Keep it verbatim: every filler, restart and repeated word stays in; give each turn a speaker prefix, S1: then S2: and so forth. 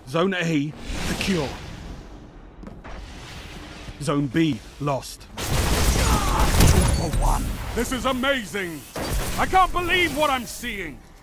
S1: Zone A, secure. Zone B, lost.
S2: Two for one.
S3: This is amazing! I can't believe what I'm seeing!